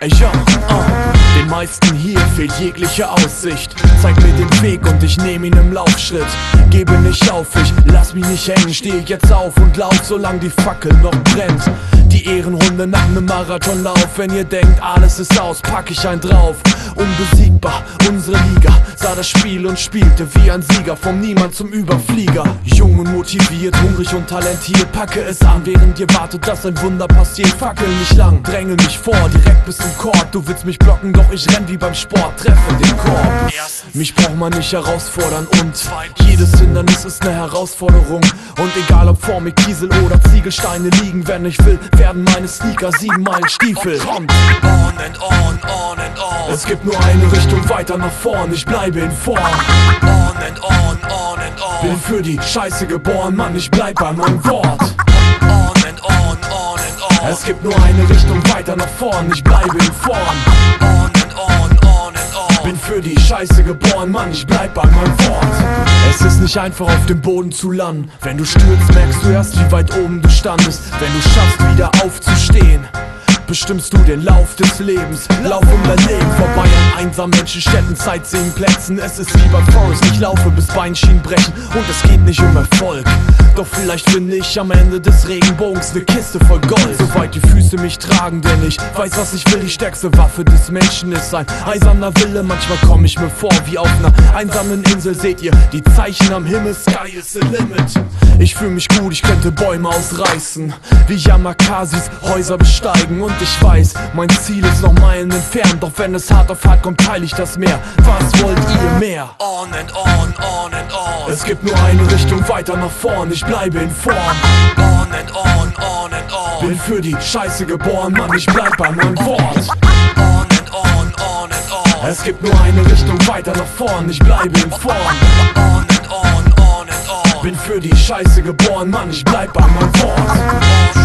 Ey, ja, den meisten hier fehlt jegliche Aussicht. Zeig mir den Weg und ich nehm ihn im Laufschritt. Gebe nicht auf, ich lass mich nicht hängen. Steh jetzt auf und lauf, solange die Fackel noch brennt. Die Ehrenrunde nach nem Marathonlauf. Wenn ihr denkt, alles ist aus, pack ich einen drauf. Unbesiegbar, unsere Liga sah das Spiel und spielte wie ein Sieger. Vom Niemand zum Überflieger. Jung und motiviert, hungrig und talentiert. Packe es an, während ihr wartet, dass ein Wunder passiert. Fackel nicht lang, dränge mich vor, direkt bis zum Korb. Du willst mich blocken, doch ich renn wie beim Sport. Treffe den Korb. Mich braucht man nicht herausfordern und jedes Hindernis ist eine Herausforderung. Und egal ob vor mir Kiesel oder Ziegelsteine liegen, wenn ich will, werden meine Sneaker 7 Meilen Stiefel. Kommt on and on, on and on. Es gibt nur eine Richtung weiter nach vorn, ich bleibe in Form. On and on, on and on. Bin für die Scheiße geboren, Mann, ich bleib bei meinem Wort. On and on, on and on. Es gibt nur eine Richtung weiter nach vorn, ich bleibe in Form. On and on, on and on. Bin für die Scheiße geboren, Mann, ich bleib bei meinem Wort. Es ist nicht einfach auf dem Boden zu landen. Wenn du stürzt, merkst du erst, wie weit oben du standest. Wenn du schaffst, wieder aufzustehen, bestimmst du den Lauf des Lebens. Lauf um dein Leben vorbei an einsamen Menschenstädten, Sightseeing-Plätzen. Es ist wie bei Forrest, ich laufe bis Beinschienen brechen. Und es geht nicht um Erfolg, doch vielleicht finde ich am Ende des Regenbogens eine Kiste voll Gold. Soweit die Füße mich tragen, denn ich weiß, was ich will. Die stärkste Waffe des Menschen ist ein eiserner Wille. Manchmal komme ich mir vor wie auf einer einsamen Insel. Seht ihr die Zeichen am Himmel? Sky is the limit. Ich fühle mich gut, ich könnte Bäume ausreißen, wie Yamakasis Häuser besteigen. Und ich weiß, mein Ziel ist noch Meilen entfernt. Doch wenn es hart auf hart kommt, teile ich das Meer. Was wollt ihr mehr? On and on, on and on. Es gibt nur eine Richtung weiter nach vorn, ich bleibe in Form. On and on, on and on. Bin für die Scheiße geboren, Mann, ich bleib bei meinem Wort. On and on, on and on. Es gibt nur eine Richtung weiter nach vorn, ich bleibe in Form. On and on, on and on. Bin für die Scheiße geboren, Mann, ich bleib bei meinem Wort.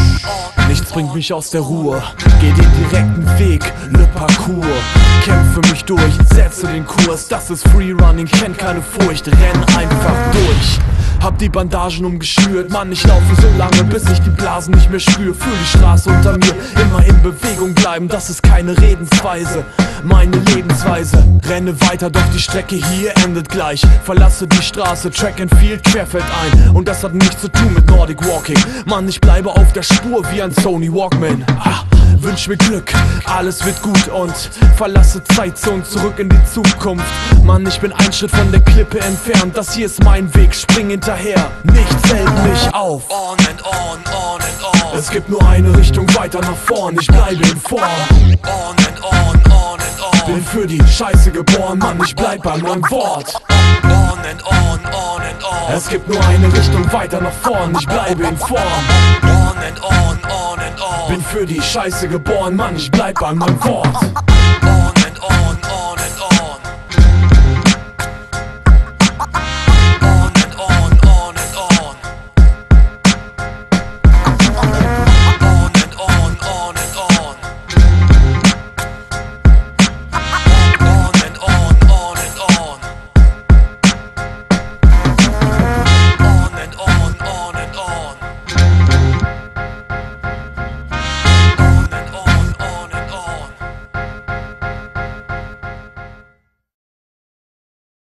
Nichts bringt mich aus der Ruhe, geh den direkten Weg, le Parcours. Kämpfe mich durch, setze den Kurs, das ist Freerunning, kennt keine Furcht, renn einfach durch. Hab die Bandagen umgeschnürt, Mann, ich laufe so lange, bis ich die Blasen nicht mehr spüre. Fühl die Straße unter mir, immer in Bewegung bleiben, das ist keine Redensweise, meine Lebensweise. Renne weiter, doch die Strecke hier endet gleich. Verlasse die Straße, Track and Field, querfeldein. Und das hat nichts zu tun mit Nordic Walking. Mann, ich bleibe auf der Spur wie ein Sony Walkman. Wünsch mir Glück, alles wird gut und verlasse Zeitzonen zurück in die Zukunft. Mann, ich bin einen Schritt von der Klippe entfernt, das hier ist mein Weg, spring hinterher, nichts hält mich auf. On and on, on and on. Es gibt nur eine Richtung weiter nach vorn, ich bleibe in Form. On and on, on and on. Bin für die Scheiße geboren, Mann, ich bleib bei meinem Wort. On and on, on and on. Es gibt nur eine Richtung weiter nach vorn, ich bleibe in Form. On and on, on and on. Bin für die Scheiße geboren, Mann, ich bleib bei meinem Wort.